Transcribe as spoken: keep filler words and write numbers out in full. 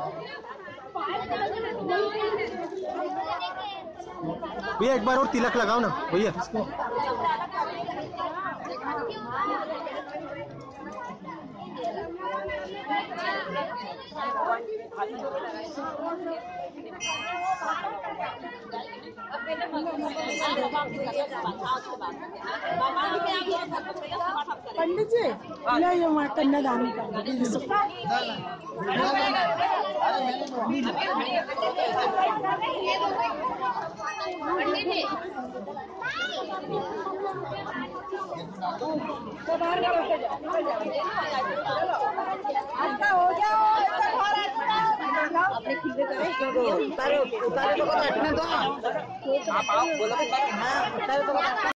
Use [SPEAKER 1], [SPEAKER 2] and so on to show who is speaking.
[SPEAKER 1] भैया एक बार और तिलक लगाओ ना भैया इसको।
[SPEAKER 2] पंडित जी ले ये माँ कन्यादान का हो गया अपने खिले करें उतारे उतारे तो